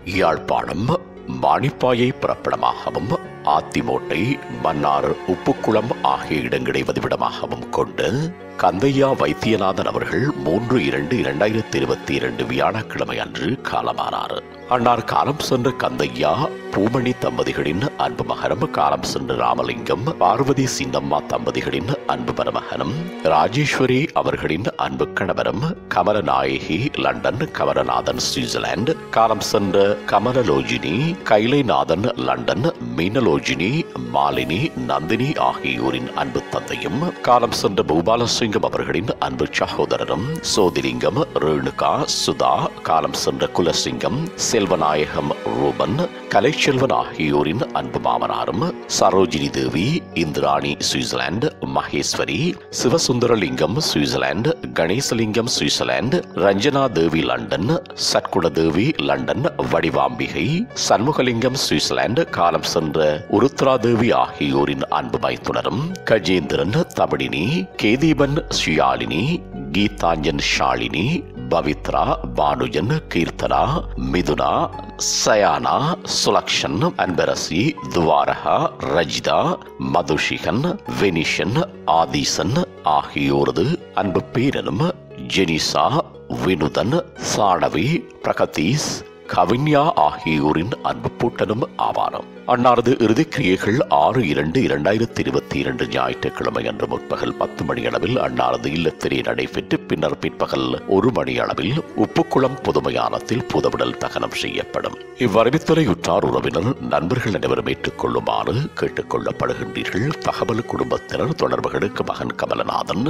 யாழ்ப்பாணம் மானிப்பாயை பிறப்பிடமாகவும் ஆத்திமோட்டை, மன்னார், உப்புக்குளம் ஆகிய இடங்களை வதிவிடமாகவும் கொண்டு கந்தையா வைத்தியநாதன் அவர்கள் 3/2/2022 வியாழக்கிழமை அன்று காலமானார். அன்னார் காலம் சென்ற கந்தையா பூமணி தம்பதிகளின் அன்பு மகனும், காலம் சென்ற ராமலிங்கம் பார்வதி சின்னம்மா தம்பதிகளின் அன்பு மருமகனும், ராஜேஸ்வரி அவர்களின் அன்பு கணவரும், கமலநாயகி லண்டன், கமலநாதன் சுவிட்சர்லாந்து, காலம் சென்ற கமலலோஜினி கைலைநாதன் லண்டன், மீனலோஜினி மாலினி நந்தினி ஆகியோரின் அன்பு தந்தையும், காலம் சென்ற பூபாலசிங்கம் அவர்களின் அன்பு சகோதரரும், சோதிலிங்கம் ரேணுகா சுதா, காலம் சென்ற குலசிங்கம் செல்வநாயகம் ரூபன் கலைச்செல்வன் ஆகியோரின் அன்பு மாமனாரும், Sarojini Devi Indrani Switzerland, Maheswari Sivasundaralingam Switzerland, Ganesalingam Switzerland, Ranjana Devi London, Satkunadevi London, Vadivambikai Shanmugalingam Switzerland, காலம் சென்ற உருத்ராதேவி ஆகியோரின் அன்பு மைத்துனரும், கஜேந்திரன் தமிழினி, கேதீபன் ஷியாலினி, கீதாஞ்சன் ஷாலினி, பவித்ரா பானுஜன், கீர்த்தனா மிதுனா, சயானா, சுலக்ஷன், அன்பரசி, துவாரகா, ரஜிதா, மதுஷிகன், வெனிஷன், ஆதிசன் ஆகியோரது அன்பு பேரனும், ஜெனிசா, வினுதன், சாணவி, பிரகதீஸ், கவின்யா ஆகியோரின் அன்பு பூட்டனும் ஆவாரம். அன்னாரது இறுதிக்கிரியைகள் 6/2/2022 ஞாயிற்றுக்கிழமை அன்று முற்பகல் 10 மணி அளவில் அன்னாரது இல்லத்திலே நடைபெற்று பின்னர் பிற்பகல் 1 மணி அளவில் உப்புக்குளம் பொதுமையானத்தில் புதவிடல் தகனம் செய்யப்படும். இவ்வறிவித்தலை உற்றார் உறவினர் நண்பர்கள் அனைவரும் ஏற்றுக்கொள்ளுமாறு கேட்டுக் கொள்ளப்படுகின்றீர்கள். தகவல் குடும்பத்தினர் தொடர்புகளுக்கு மகன் கமலநாதன்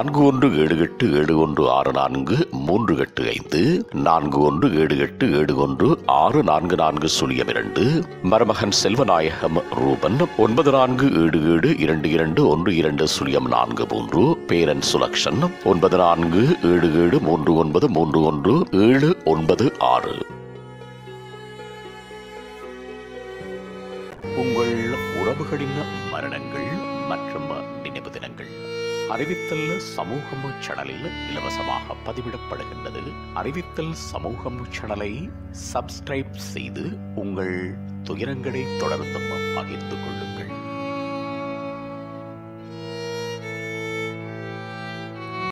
4178764385 4178716444 மருமகன் செல்வநாயகம் ரூபன் 9477221243 பேரன் சுலக்ஷன் 9477393176. உங்கள் உறவுகளின் மரணங்கள் மற்றும் நினைவு தினங்கள் அறிவித்தல் சமூகம் சேனலில் இலவசமாக பதிவிடப்படுகின்றது. அறிவித்தல் சமூகம் சேனலை சப்ஸ்கிரைப் செய்து உங்கள் துயரங்களை தொடர்ந்தும் பகிர்ந்து கொள்ளுங்கள்.